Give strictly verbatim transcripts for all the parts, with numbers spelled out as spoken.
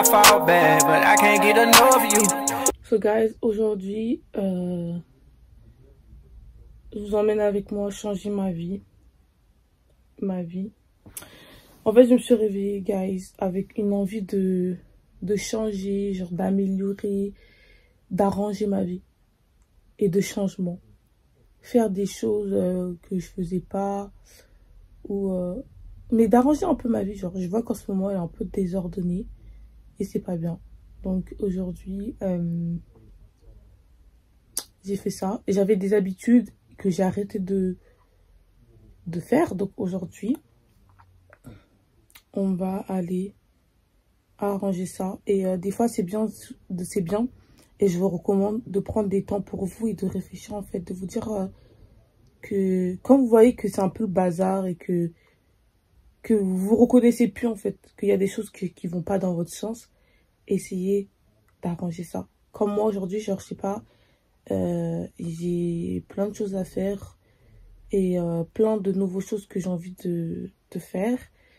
fall back, but I can't get enough of you. So guys, aujourd'hui, euh, je vous emmène avec moi changer ma vie. Ma vie. En fait, je me suis réveillée, guys, avec une envie de, de changer, genre d'améliorer, d'arranger ma vie. Et de changement. Faire des choses euh, que je faisais pas. Ou, euh, mais d'arranger un peu ma vie. Genre, je vois qu'en ce moment, elle est un peu désordonnée. Et c'est pas bien. Donc aujourd'hui, euh, j'ai fait ça. Et j'avais des habitudes que j'ai arrêté de, de faire. Donc aujourd'hui, on va aller arranger ça. Et euh, des fois, c'est bien, c'est bien. Et je vous recommande de prendre des temps pour vous et de réfléchir en fait. De vous dire euh, que quand vous voyez que c'est un peu le bazar et que, que vous vous reconnaissez plus en fait. Qu'il y a des choses qui ne vont pas dans votre sens. Essayez d'arranger ça. Comme moi aujourd'hui, genre je sais pas, euh, j'ai plein de choses à faire et euh, plein de nouvelles choses que j'ai envie de, de faire.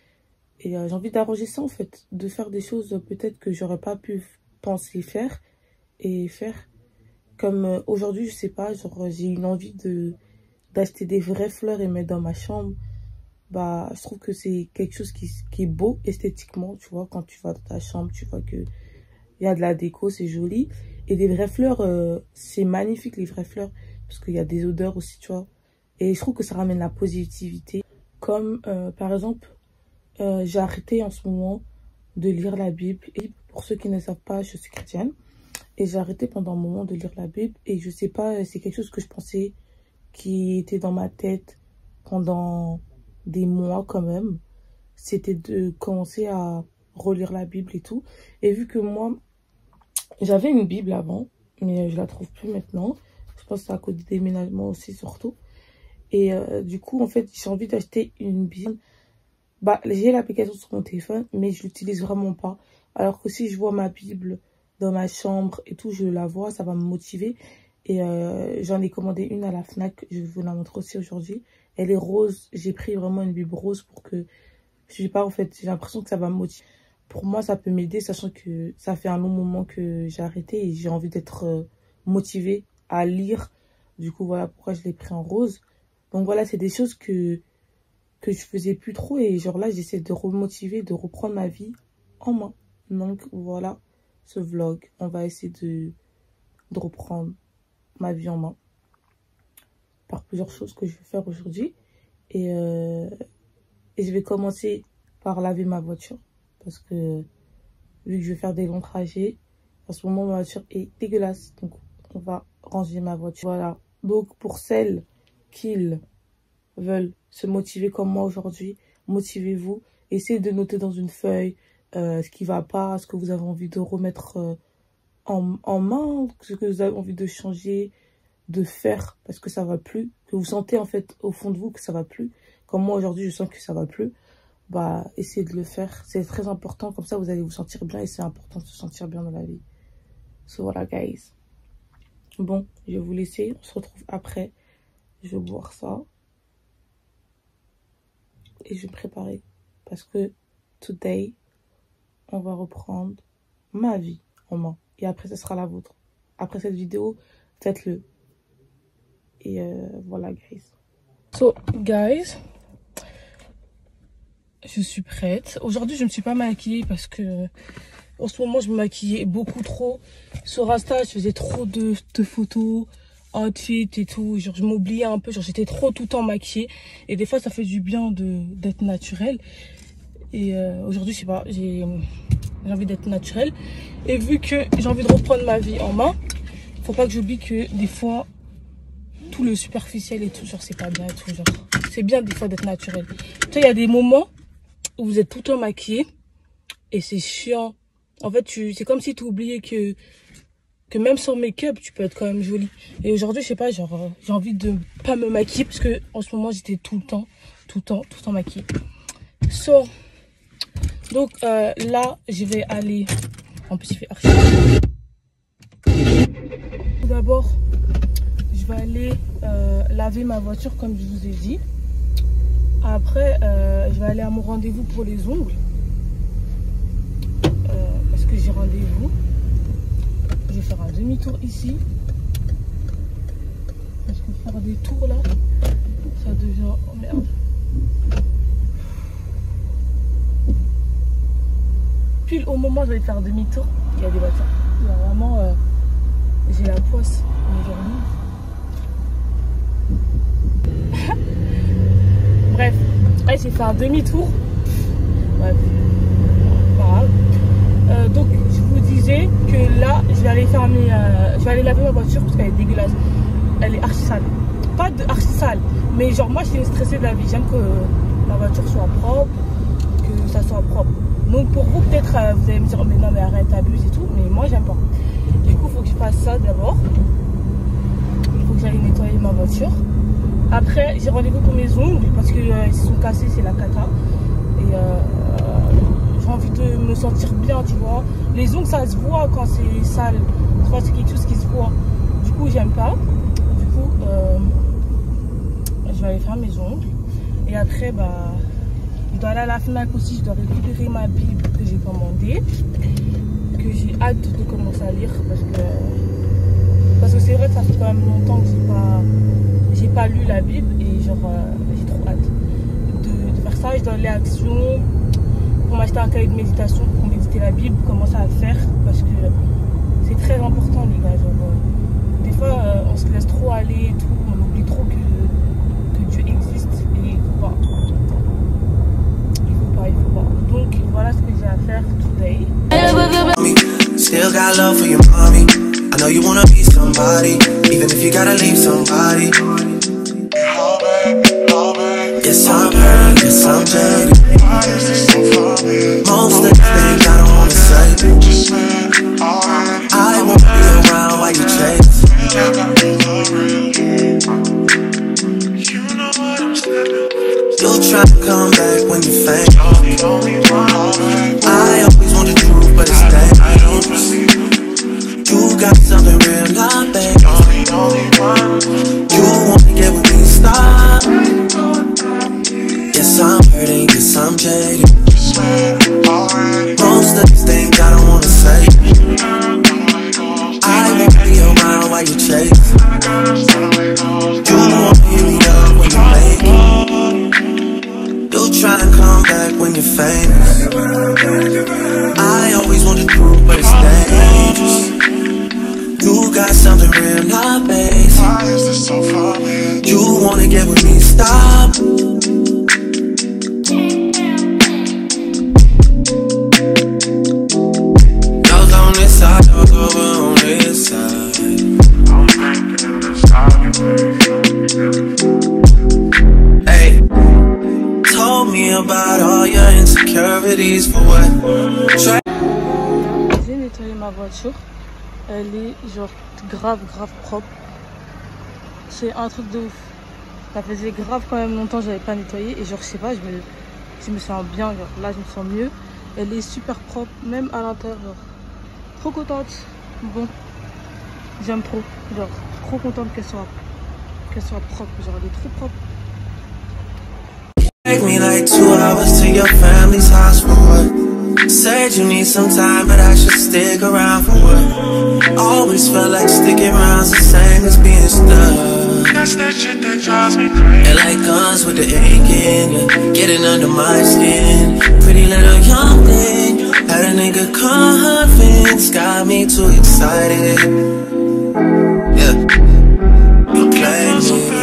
Et euh, j'ai envie d'arranger ça en fait, de faire des choses euh, peut-être que j'aurais pas pu penser faire et faire. Comme euh, aujourd'hui, je sais pas, genre j'ai une envie de d'acheter des vraies fleurs et mettre dans ma chambre. Bah, je trouve que c'est quelque chose qui, qui est beau esthétiquement, tu vois, quand tu vas dans ta chambre, tu vois que il y a de la déco, c'est joli. Et des vraies fleurs, euh, c'est magnifique les vraies fleurs, parce qu'il y a des odeurs aussi, tu vois. Et je trouve que ça ramène la positivité. Comme, euh, par exemple, euh, j'ai arrêté en ce moment de lire la Bible. Et pour ceux qui ne savent pas, je suis chrétienne. Et j'ai arrêté pendant un moment de lire la Bible. Et je sais pas, c'est quelque chose que je pensais qui était dans ma tête pendant des mois quand même. C'était de commencer à relire la Bible et tout. Et vu que moi, j'avais une Bible avant, mais je la trouve plus maintenant. Je pense que c'est à cause du déménagement aussi surtout. Et euh, du coup, en fait, j'ai envie d'acheter une Bible. Bah, j'ai l'application sur mon téléphone, mais je l'utilise vraiment pas. Alors que si je vois ma Bible dans ma chambre et tout, je la vois, ça va me motiver. Et euh, j'en ai commandé une à la Fnac, je vais vous la montrer aussi aujourd'hui. Elle est rose, j'ai pris vraiment une Bible rose pour que, je sais pas en fait, j'ai l'impression que ça va me motiver. Pour moi, ça peut m'aider, sachant que ça fait un long moment que j'ai arrêté et j'ai envie d'être euh, motivée à lire. Du coup, voilà pourquoi je l'ai pris en rose. Donc voilà, c'est des choses que, que je faisais plus trop et genre là, j'essaie de remotiver, de reprendre ma vie en main. Donc voilà, ce vlog, on va essayer de, de reprendre ma vie en main par plusieurs choses que je vais faire aujourd'hui. Et, euh, et je vais commencer par laver ma voiture. Parce que vu que je vais faire des longs trajets, en ce moment ma voiture est dégueulasse. Donc on va ranger ma voiture. Voilà. Donc pour celles qui veulent se motiver comme moi aujourd'hui, motivez-vous. Essayez de noter dans une feuille euh, ce qui va pas, ce que vous avez envie de remettre euh, en, en main, ce que vous avez envie de changer, de faire parce que ça va plus. Que vous sentez en fait au fond de vous que ça va plus. Comme moi aujourd'hui je sens que ça va plus. Bah, essayez de le faire. C'est très important. Comme ça, vous allez vous sentir bien. Et c'est important de se sentir bien dans la vie. So, voilà, guys. Bon, je vais vous laisser. On se retrouve après. Je vais boire ça. Et je vais me préparer. Parce que, today, on va reprendre ma vie en main. Et après, ce sera la vôtre. Après cette vidéo, faites-le. Et euh, voilà, guys. So, guys... Je suis prête. Aujourd'hui, je ne me suis pas maquillée parce que en ce moment, je me maquillais beaucoup trop. Sur Insta, je faisais trop de, de photos, outfit et tout. Genre, je m'oubliais un peu. Genre, j'étais trop tout le temps maquillée. Et des fois, ça fait du bien de d'être naturelle. Et euh, aujourd'hui, je sais pas, j'ai envie d'être naturelle. Et vu que j'ai envie de reprendre ma vie en main, faut pas que j'oublie que des fois, tout le superficiel et tout, genre, c'est pas bien et tout. Genre, c'est bien des fois d'être naturelle. Tu sais, il y a des moments où vous êtes tout le temps maquillé et c'est chiant. En fait, tu c'est comme si tu oubliais que que même sans make-up, tu peux être quand même jolie. Et aujourd'hui, je sais pas, genre, euh, j'ai envie de pas me maquiller parce que en ce moment, j'étais tout le temps, tout le temps, tout le temps maquillée. So, donc euh, là, je vais aller. En plus, il fait archi. Tout d'abord, je vais aller euh, laver ma voiture comme je vous ai dit. Après, euh, je vais aller à mon rendez-vous pour les ongles. Euh, parce que j'ai rendez-vous. Je vais faire un demi-tour ici. Parce que faire des tours là, ça devient... Oh merde. Pile au moment où je vais faire demi-tour, il y a des voitures. Il y a vraiment... Euh, j'ai la poisse aujourd'hui. Bref, ouais, j'ai fait un demi-tour. Bref, pas grave. Euh, donc, je vous disais que là, je vais aller faire mes, euh, je vais aller laver ma voiture parce qu'elle est dégueulasse. Elle est archi sale. Pas de archi sale, mais genre moi, je suis stressée de la vie. J'aime que ma voiture soit propre, que ça soit propre. Donc pour vous, peut-être, euh, vous allez me dire, mais non, mais arrête, abuse et tout. Mais moi, j'aime pas. Du coup, il faut que je fasse ça d'abord. Il faut que j'aille nettoyer ma voiture. Après, j'ai rendez-vous pour mes ongles parce qu'ils euh, sont cassés, c'est la cata. Et euh, j'ai envie de me sentir bien, tu vois. Les ongles, ça se voit quand c'est sale. Tu vois, c'est quelque chose qui se voit. Du coup, j'aime pas. Du coup, euh, je vais aller faire mes ongles. Et après, bah, je dois aller à la FNAC aussi. Je dois récupérer ma Bible que j'ai commandée. Que j'ai hâte de commencer à lire parce que parce que c'est vrai que ça fait quand même longtemps que j'ai pas j'ai pas lu la Bible et genre euh, j'ai trop hâte de, de faire ça. Je dois aller à Action pour m'acheter un cahier de méditation pour méditer la Bible, commencer à le faire parce que c'est très important les gars. Genre, euh, des fois euh, on se laisse trop aller et tout, on oublie trop que, que Dieu existe et il faut pas. Il faut pas, il faut pas. Donc voilà ce que j'ai à faire today. Still got love for your mommy. I know you wanna be somebody, even if you gotta leave somebody. Yes, I'm hurt, yes, I'm jaded. Most of the things I don't wanna say. I won't be around while you chase. You'll try to come back when you faint. I always want the truth, but it's dangerous. You got something real, not bad. You wanna get with me, stop. Yes, I'm hurting, yes, I'm jaded. Most of these things I don't wanna say. I won't be around while you chase. You won't hear me up when you make it. You'll try to come back when you're famous. I always want the truth, but it's dangerous. You got something real, not basic. You wanna get with me, stop. Those on this side, those over on this side. Hey, told me about all your insecurities for what? Try. J'ai nettoyé ma voiture. Elle est genre grave grave propre. C'est un truc de ouf. Ça faisait grave quand même longtemps que j'avais pas nettoyé et genre je sais pas, je me, je me sens bien, genre là je me sens mieux. Elle est super propre, même à l'intérieur, genre trop contente. Bon, j'aime trop, genre trop contente qu'elle soit, qu'elle soit propre, genre elle est trop propre. Take me like two hours to your family's house for what? Said you need some time, but I should stick around for what? Always felt like sticking around's the same as being stuck. That's that shit that drives me crazy. And like guns with the ink in ya, getting under my skin. Pretty little young thing, had a nigga convinced, got me too excited. Yeah, you play me.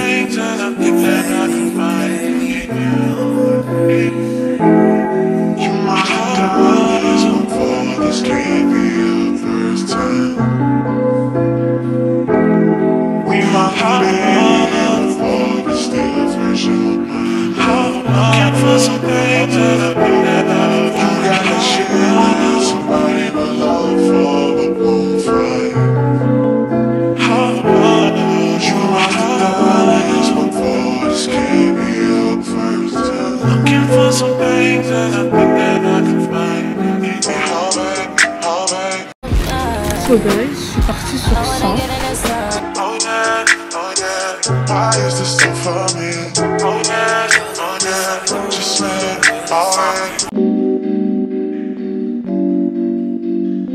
You might have to for this can't be your first time. We might have for this day for sure. Looking for some things that I've been never. You gotta share with somebody but love for the won't fight. You might have for this can't be your first time. Looking for some things that I think that I can find. So guys, je suis partie sur cent. Oh yeah, oh yeah. Why is this so funny? Oh yeah, oh yeah. Just let it alright.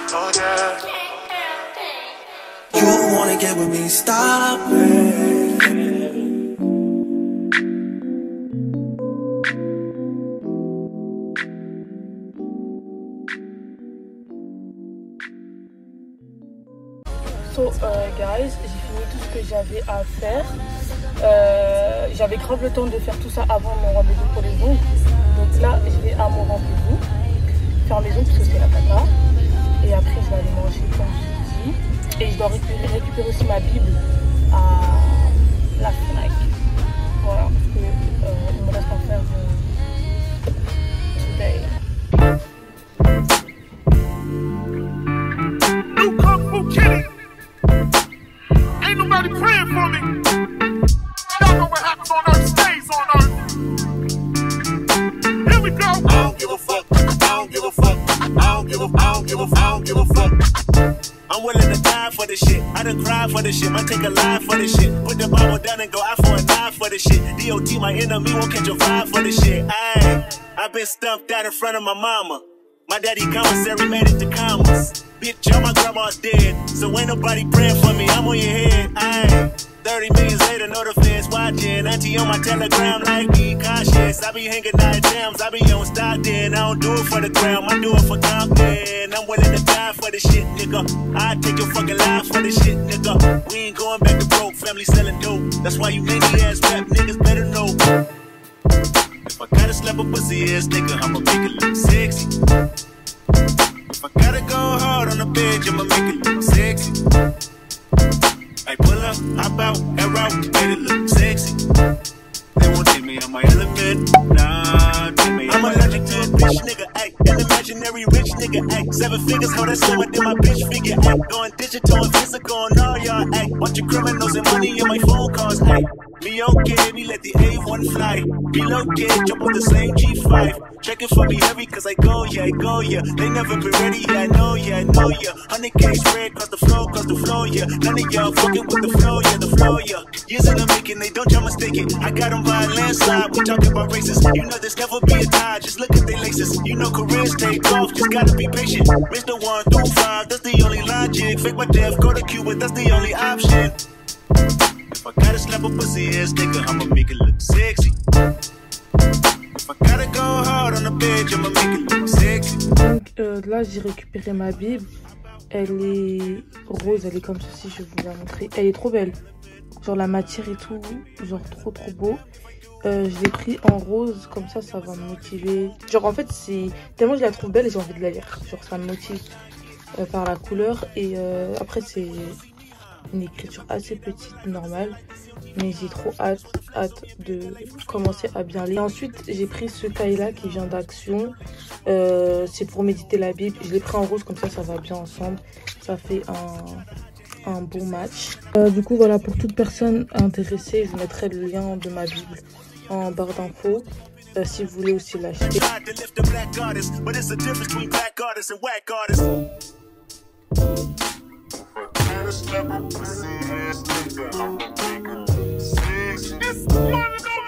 Oh yeah. You wanna get with me, stop it. So uh, guys, j'ai fini tout ce que j'avais à faire. Euh, j'avais grave le temps de faire tout ça avant mon rendez-vous pour les ongles. Donc là, je vais à mon rendez-vous, faire mes ongles parce que c'est la cata. Et après, je vais aller manger comme je l'ai dit. Et je dois récupérer, récupérer aussi ma Bible à la Fnac. Voilà, parce que euh, il me reste à faire euh, today. New Kung Fu Kitty. Ain't nobody praying for me. Y'all know what happens on earth stays on earth. Here we go. I don't give a fuck. I don't give a fuck. I don't give a. I don't give a. I don't give a fuck. I'm willing to die for this shit. I done cried for this shit. Might take a life for this shit. Put the Bible down and go out for a knife for this shit. D O T, my enemy, won't catch a vibe for this shit. Ayy, I've been stumped out in front of my mama. My daddy commissary made it to commas. Bitch, all my grandma's dead, so ain't nobody praying for me. I'm on your head. Ayy, thirty millions later, no defense watching. Auntie on my telegram, like be cautious. I be hanging night jams, I be on Stockton. I don't do it for the gram, I do it for Compton. I'm willing to die for this shit, nigga. I take your fucking life for this shit, nigga. We ain't going back to broke, family selling dope. That's why you many ass rap niggas better know. If I gotta slap a pussy ass nigga, I'ma make it look sexy. If I gotta go hard on the bitch, I'ma make it look sexy. I pull up, hop out, air out, made it look sexy. They won't take me on my element, nah, take me I'm allergic to a bitch nigga, ayy. An imaginary rich nigga, ayy. Seven figures, how that's so much in my bitch figure, ayy. Going digital and physical on all y'all, ayy. Bunch of criminals and money in my phone calls, ayy. Me okay, me let the A one fly. Relocate, jump on the same G five. Checking for me heavy cause I go, yeah, I go, yeah. They never been ready, yeah, I know, yeah, I know, yeah. one hundred K spread across the flow, across the flow, yeah. None of y'all fucking with the flow, yeah, the flow, yeah. Years in the making, they don't y'all mistake it. I got them by a landslide, we talking about races. You know there's never be a tie, just look at they laces. You know careers take off, just gotta be patient. Mister one through five, that's the only logic. Fake my death, go to Cuba, that's the only option. If I gotta slap a pussy ass nigga, I'ma make it look sexy. If I gotta go hard on the bitch, I'ma make it look sexy. Donc euh, là j'ai récupéré ma Bible. Elle est rose, elle est comme ceci, je vais vous la montrer. Elle est trop belle. Genre la matière et tout, genre trop trop beau. Euh, je l'ai pris en rose, comme ça ça va me motiver. Genre en fait c'est tellement je la trouve belle et j'ai envie de la lire. Genre ça me motive euh, par la couleur. Et euh, après c'est une écriture assez petite, normale, mais j'ai trop hâte, hâte de commencer à bien lire. Et ensuite, j'ai pris ce cahier-là qui vient d'Action. Euh, c'est pour méditer la Bible. Je l'ai pris en rose, comme ça, ça va bien ensemble. Ça fait un, un bon match. Euh, du coup, voilà, pour toute personne intéressée, je mettrai le lien de ma Bible en barre d'infos. Euh, si vous voulez aussi l'acheter. It's one of those